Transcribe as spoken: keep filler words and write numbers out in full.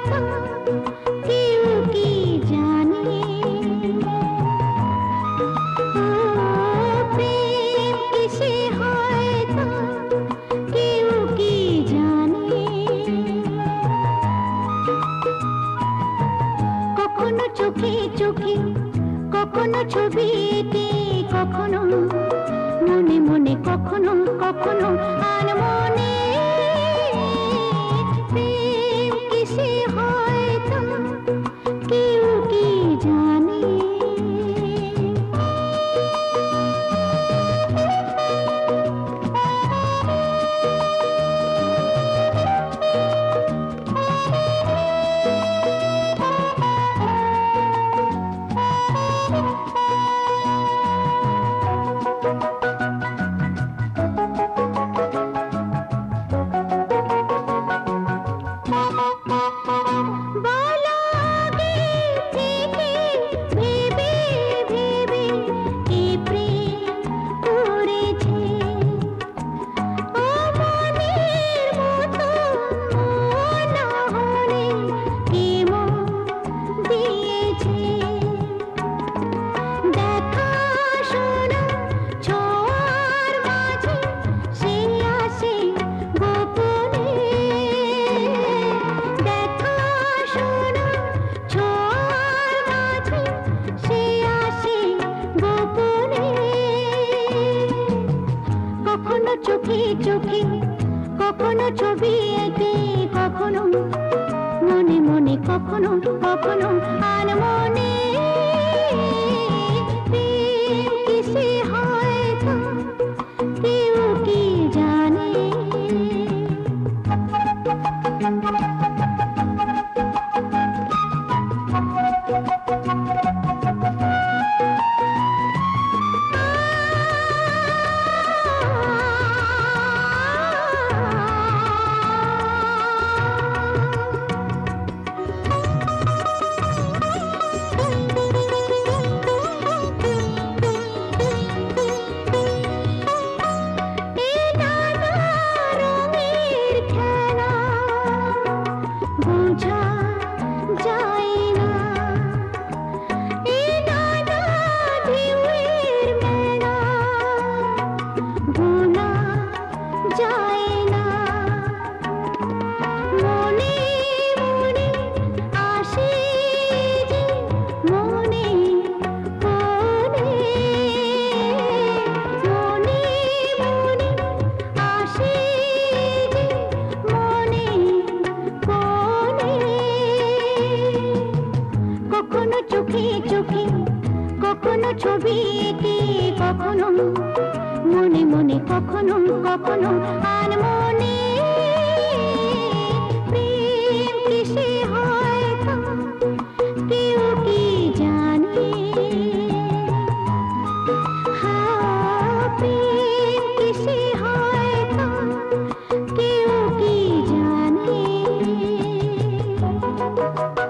তো কেউ কি জানে ও প্রেম কিসে হয় তো কেউ কি জানে কখনো চোখে চোখে কখনো ছবি এঁকে কখনো মনে মনে কখনো কখনো আর মনে প্রেম কিসে হয় তো কেউ কি জানে চোখে চোখে কখনো ছবি এঁকে কখনো মনে মনে কখনো কখনো আর মনে প্রেম কিসে হয় তো কেউ কি জানে কখনো চোখে চোখে কখনো ছবি এঁকে কখনো মনে মনে কখনো কখনো আর মনে প্রেম কিসে হয় তো কেউ কি জানে হ্যাঁ প্রেম কিসে হয় তো কেউ কি জানে